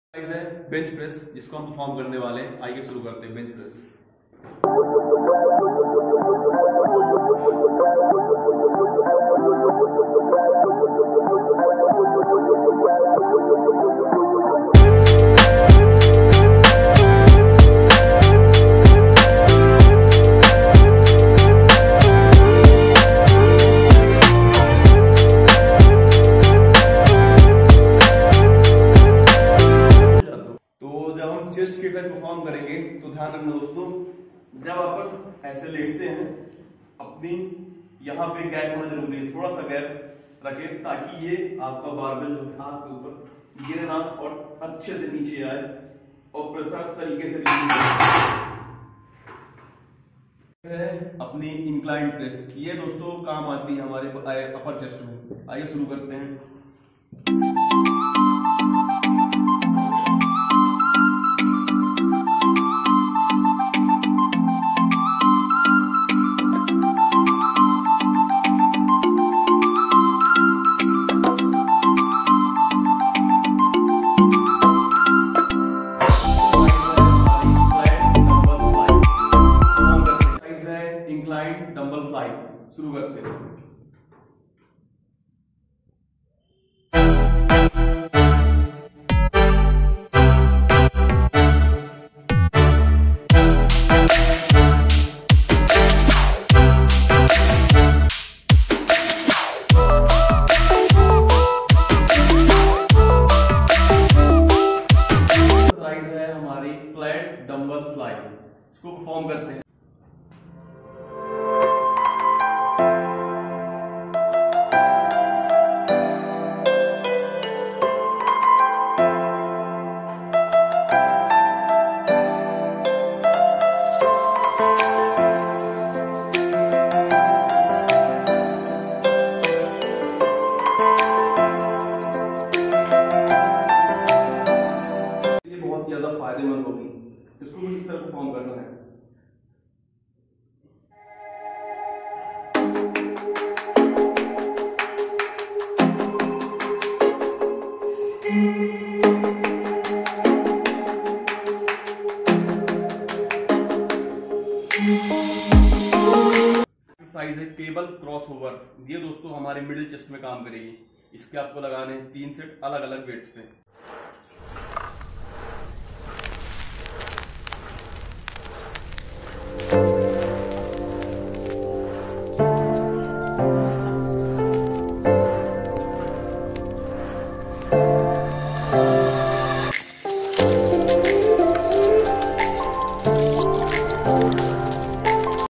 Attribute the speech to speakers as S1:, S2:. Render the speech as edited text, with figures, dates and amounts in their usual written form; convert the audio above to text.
S1: है bench press, जिसको हम परफॉर्म करने वाले हैं। आइए शुरू करते हैं बेंच प्रेस। जब हम चेस्ट के एक्सरसाइज परफॉर्म करेंगे तो ध्यान रखना दोस्तों, जब अपन ऐसे लेटते हैं अपनी यहाँ पे गैप होना जरूरी है, थोड़ा सा गैप रखें ताकि ये आपका बारबेल जो है आपके ऊपर गिरे ना और अच्छे से नीचे आए और प्रसार तरीके से अपनी इंक्लाइन प्रेस। ये दोस्तों काम आती है हमारे अपर चेस्ट में। आइए शुरू करते हैं। इंक्लाइन डंबल फ्लाई शुरू करते हैं। है हमारी फ्लैट डंबल फ्लाई, इसको परफॉर्म करते हैं। बहुत ज्यादा फायदेमंद होगी, इसको कुछ इस तरह परफॉर्म करना है। साइज है केबल क्रॉस ओवर। ये दोस्तों हमारे मिडिल चेस्ट में काम करेगी। इसके आपको लगाने 3 सेट अलग अलग वेट्स पे।